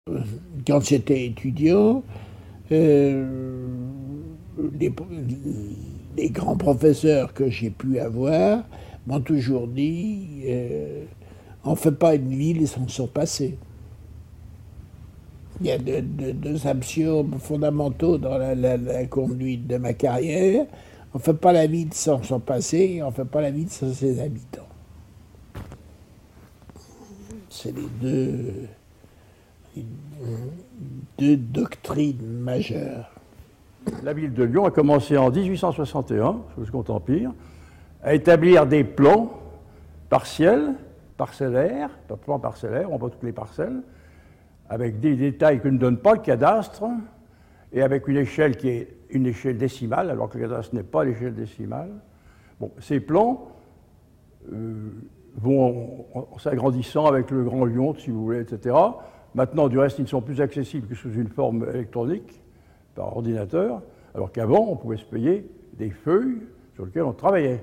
Quand j'étais étudiant, les, les grands professeurs que j'ai pu avoir m'ont toujours dit on ne fait pas une ville sans son passé. Il y a deux axiomes fondamentaux dans la conduite de ma carrière. On ne fait pas la ville sans son passé et on ne fait pas la ville sans ses habitants. C'est les deux doctrines majeures. La ville de Lyon a commencé en 1861, sous le Second Empire, à établir des plans partiels, parcellaires, plans parcellaires, on voit toutes les parcelles, avec des détails que ne donne pas le cadastre, et avec une échelle qui est une échelle décimale, alors que le cadastre n'est pas l'échelle décimale. Bon, ces plans vont en s'agrandissant avec le Grand Lyon, si vous voulez, etc. Maintenant, du reste, ils ne sont plus accessibles que sous une forme électronique, par ordinateur, alors qu'avant, on pouvait se payer des feuilles sur lesquelles on travaillait.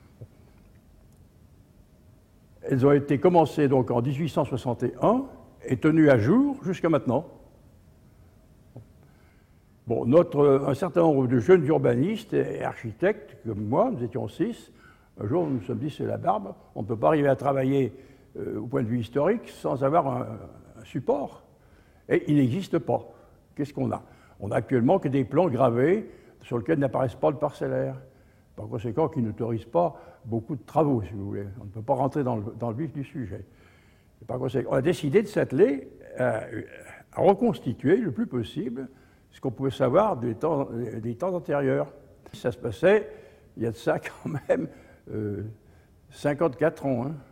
Elles ont été commencées donc en 1861 et tenues à jour jusqu'à maintenant. Bon, un certain nombre de jeunes urbanistes et architectes, comme moi, nous étions 6, un jour nous nous sommes dit c'est la barbe, on ne peut pas arriver à travailler au point de vue historique sans avoir un support. Et il n'existe pas. Qu'est-ce qu'on a? On n'a actuellement que des plans gravés sur lesquels n'apparaissent pas le parcellaire. Par conséquent, qui n'autorisent pas beaucoup de travaux, si vous voulez. On ne peut pas rentrer dans le vif du sujet. Et par conséquent, on a décidé de s'atteler à reconstituer le plus possible ce qu'on pouvait savoir des temps antérieurs. Ça se passait, il y a de ça quand même 54 ans. Hein.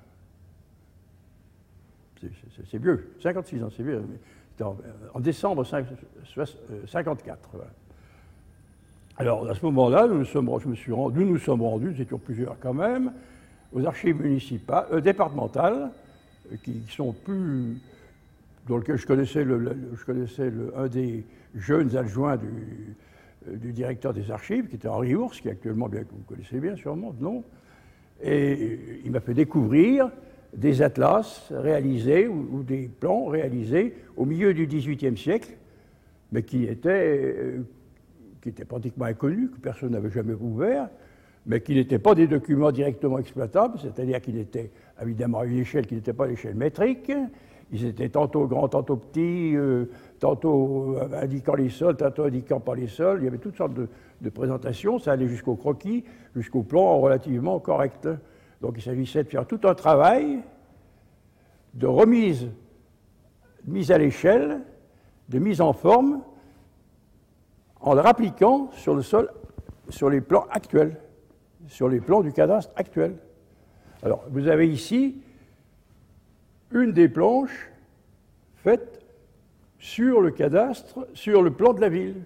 C'est vieux, 56 ans, c'est vieux. En décembre 54. Voilà. Alors, à ce moment-là, nous nous sommes rendus, nous étions plusieurs quand même, aux archives municipales, départementales, qui sont plus. Dans lequel je connaissais un des jeunes adjoints du directeur des archives, qui était Henri Ours, qui est actuellement, bien que vous connaissez bien sûrement, non. Et il m'a fait découvrir des atlas réalisés ou des plans réalisés au milieu du XVIIIe siècle, mais qui étaient pratiquement inconnus, que personne n'avait jamais ouvert, mais qui n'étaient pas des documents directement exploitables, c'est-à-dire qu'ils étaient évidemment à une échelle qui n'était pas l'échelle métrique. Ils étaient tantôt grands, tantôt petits, tantôt indiquant les sols, tantôt indiquant pas les sols. Il y avait toutes sortes de présentations, ça allait jusqu'au croquis, jusqu'au plan relativement correct. Donc il s'agissait de faire tout un travail de mise à l'échelle, de mise en forme, en le rappliquant sur le sol, sur les plans actuels, sur les plans du cadastre actuel. Alors, vous avez ici une des planches faites sur le cadastre, sur le plan de la ville.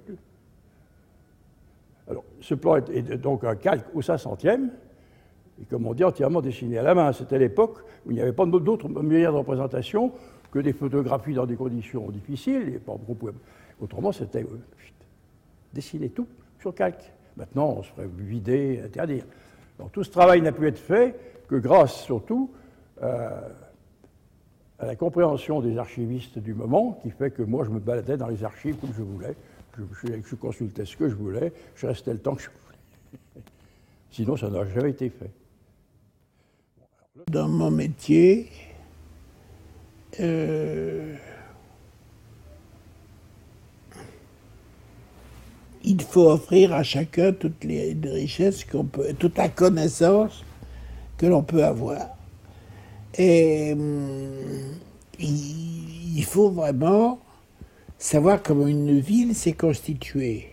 Alors, ce plan est donc un calque au 500e, et comme on dit, entièrement dessiné à la main. C'était l'époque où il n'y avait pas d'autre moyen de représentation que des photographies dans des conditions difficiles, et pas beaucoup. Autrement, c'était dessiner tout sur calque. Maintenant, on se ferait vider, interdire. Donc, tout ce travail n'a pu être fait que grâce, surtout, à la compréhension des archivistes du moment, qui fait que moi, je me baladais dans les archives comme je voulais. Je consultais ce que je voulais, je restais le temps que je voulais. Sinon, ça n'a jamais été fait. Dans mon métier, il faut offrir à chacun toutes les richesses qu'on peut, toute la connaissance que l'on peut avoir. Et il faut vraiment savoir comment une ville s'est constituée.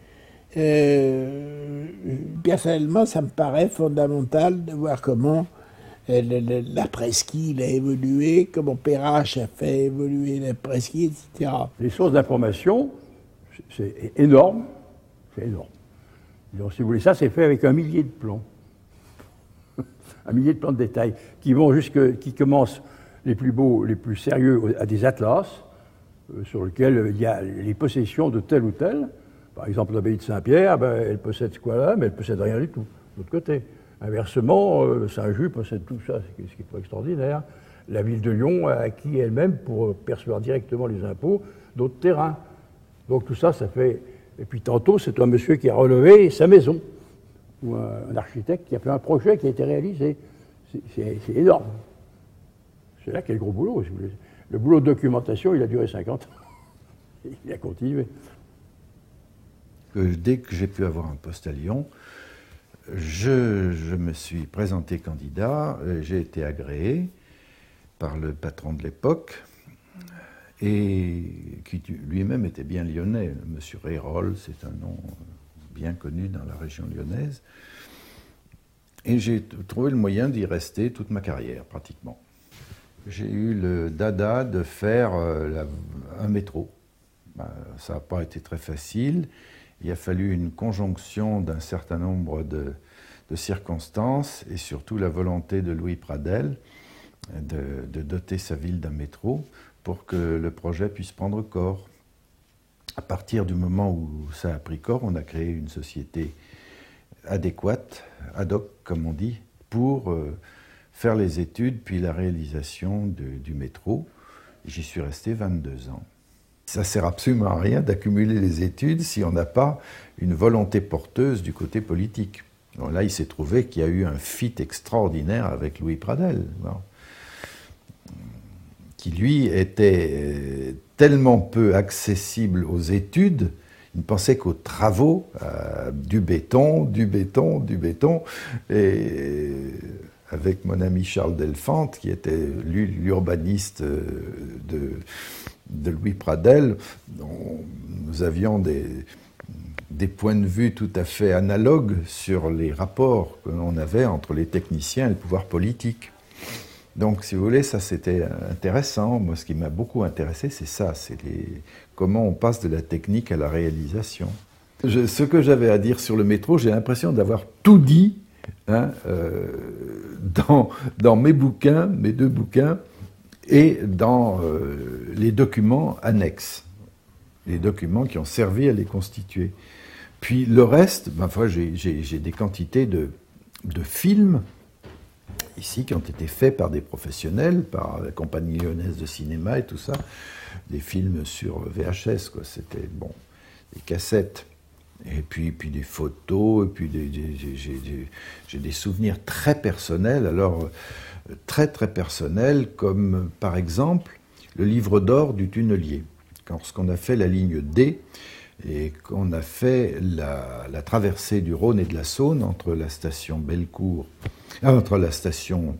Personnellement, ça me paraît fondamental de voir comment la presqu'île a évolué, comment Perrache a fait évoluer la presqu'île, etc. Les sources d'information, c'est énorme. C'est énorme. Donc, si vous voulez, ça, c'est fait avec 1 millier de plans. 1 millier de plans de détail qui commencent les plus beaux, les plus sérieux à des atlas sur lesquels il y a les possessions de tel ou tel. Par exemple, l'abbaye de Saint-Pierre, elle possède ce quoi-là, mais elle ne possède rien du tout, de l'autre côté. Inversement, Saint-Just possède tout ça, ce qui est pas extraordinaire. la ville de Lyon a acquis elle-même, pour percevoir directement les impôts, d'autres terrains. Donc tout ça, ça fait... Et puis tantôt, c'est un monsieur qui a relevé sa maison, ou un architecte qui a fait un projet qui a été réalisé. C'est énorme. C'est là qu'est le gros boulot. Le boulot de documentation, il a duré 50 ans. Il a continué. Dès que j'ai pu avoir un poste à Lyon, je me suis présenté candidat, j'ai été agréé par le patron de l'époque, et qui lui-même était bien lyonnais. M. Réroll, c'est un nom bien connu dans la région lyonnaise. Et j'ai trouvé le moyen d'y rester toute ma carrière, pratiquement. J'ai eu le dada de faire un métro. Ça n'a pas été très facile. Il a fallu une conjonction d'un certain nombre de circonstances et surtout la volonté de Louis Pradel de doter sa ville d'un métro pour que le projet puisse prendre corps. À partir du moment où ça a pris corps, on a créé une société adéquate, ad hoc comme on dit, pour faire les études puis la réalisation du métro. J'y suis resté 22 ans. Ça ne sert absolument à rien d'accumuler les études si on n'a pas une volonté porteuse du côté politique. Donc là, il s'est trouvé qu'il y a eu un fit extraordinaire avec Louis Pradel, qui lui était tellement peu accessible aux études, il ne pensait qu'aux travaux, du béton, et avec mon ami Charles Delphante, qui était l'urbaniste de Louis Pradel, nous avions des points de vue tout à fait analogues sur les rapports que l'on avait entre les techniciens et le pouvoir politique. Donc, si vous voulez, ça c'était intéressant. Moi, ce qui m'a beaucoup intéressé, c'est ça, c'est comment on passe de la technique à la réalisation. Ce que j'avais à dire sur le métro, j'ai l'impression d'avoir tout dit dans mes bouquins, mes 2 bouquins, et dans les documents annexes, les documents qui ont servi à les constituer. Puis le reste, j'ai des quantités de films ici qui ont été faits par des professionnels, par la compagnie lyonnaise de cinéma et tout ça, des films sur VHS, quoi. C'était des cassettes. Et puis des photos, et puis j'ai des souvenirs très personnels, alors très personnels, comme par exemple le livre d'or du tunnelier. Lorsqu'on a fait la ligne D et qu'on a fait la traversée du Rhône et de la Saône entre la station Bellecour, entre la station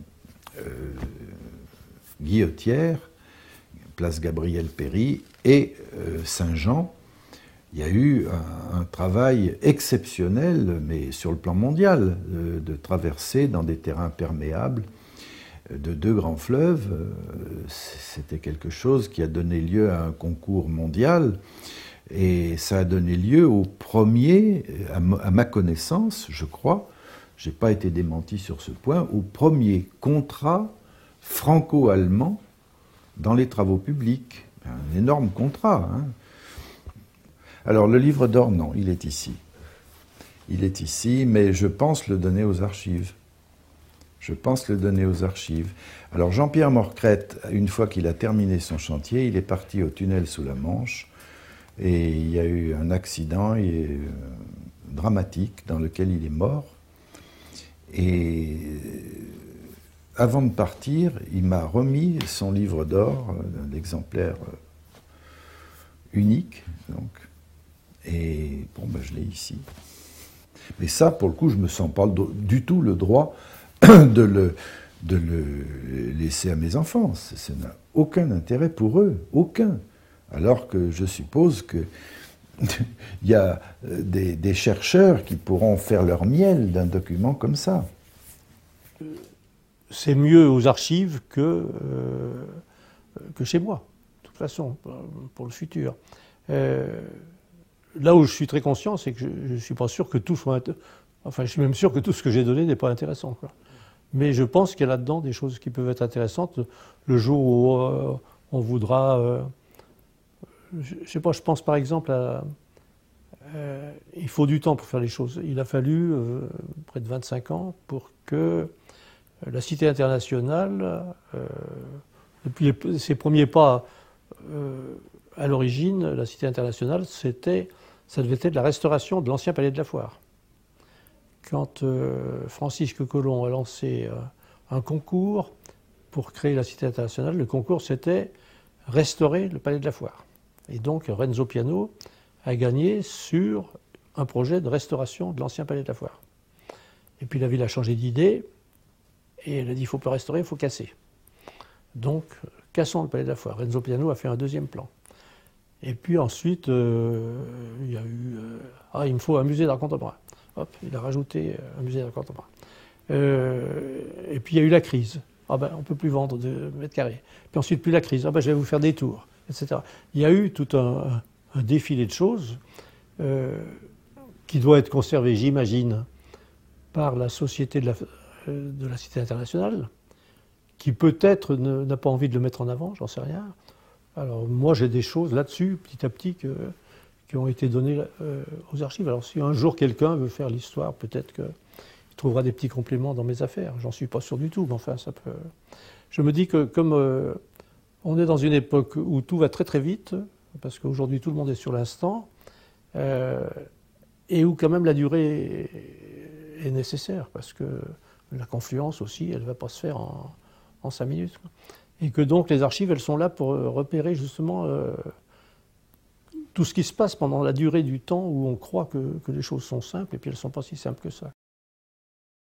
Guillotière, place Gabriel-Péry, et Saint-Jean, il y a eu un travail exceptionnel, mais sur le plan mondial, de traverser dans des terrains perméables de 2 grands fleuves. C'était quelque chose qui a donné lieu à un concours mondial, et ça a donné lieu au premier, à ma connaissance, je crois, je n'ai pas été démenti sur ce point, au premier contrat franco-allemand dans les travaux publics. Un énorme contrat, hein. Alors, le livre d'or, non, il est ici. Il est ici, mais je pense le donner aux archives. Alors, Jean-Pierre Morcrette, une fois qu'il a terminé son chantier, il est parti au tunnel sous la Manche, et il y a eu un accident dramatique dans lequel il est mort. Et avant de partir, il m'a remis son livre d'or, un exemplaire unique, donc. Et je l'ai ici. Mais ça, pour le coup, je ne me sens pas du tout le droit de le laisser à mes enfants. Ça n'a aucun intérêt pour eux, aucun. Alors que je suppose qu'il y a des chercheurs qui pourront faire leur miel d'un document comme ça. C'est mieux aux archives que chez moi, de toute façon, pour le futur. Là où je suis très conscient, c'est que je ne suis pas sûr que tout soit... Enfin, je suis même sûr que tout ce que j'ai donné n'est pas intéressant, quoi. Mais je pense qu'il y a là-dedans des choses qui peuvent être intéressantes le jour où on voudra... je ne sais pas, je pense par exemple à... il faut du temps pour faire les choses. Il a fallu près de 25 ans pour que La Cité internationale, depuis ses premiers pas à l'origine, la Cité internationale, ça devait être la restauration de l'ancien palais de la Foire. Quand Francisque Colomb a lancé un concours pour créer la Cité internationale, le concours c'était restaurer le palais de la Foire. Et donc Renzo Piano a gagné sur un projet de restauration de l'ancien palais de la Foire. Et puis la ville a changé d'idée et elle a dit il ne faut pas restaurer, il faut casser. Donc cassons le palais de la Foire. Renzo Piano a fait un deuxième plan. Et puis ensuite, il y a eu il me faut un musée d'art contemporain. Hop, il a rajouté un musée d'art contemporain. Et puis il y a eu la crise. On ne peut plus vendre de mètres carrés. Puis ensuite, plus la crise. Je vais vous faire des tours, etc. Il y a eu tout un défilé de choses qui doit être conservé, j'imagine, par la Société de la Cité internationale, qui peut-être n'a pas envie de le mettre en avant, j'en sais rien. Alors moi, j'ai des choses là-dessus, petit à petit, qui ont été données aux archives. Alors si un jour quelqu'un veut faire l'histoire, peut-être qu'il trouvera des petits compléments dans mes affaires. J'en suis pas sûr du tout, mais enfin, ça peut... Je me dis que comme on est dans une époque où tout va très très vite, parce qu'aujourd'hui tout le monde est sur l'instant, et où quand même la durée est nécessaire, parce que la confluence aussi, elle ne va pas se faire en 5 minutes. Et que donc les archives, elles sont là pour repérer justement tout ce qui se passe pendant la durée du temps où on croit que les choses sont simples, et puis elles ne sont pas si simples que ça.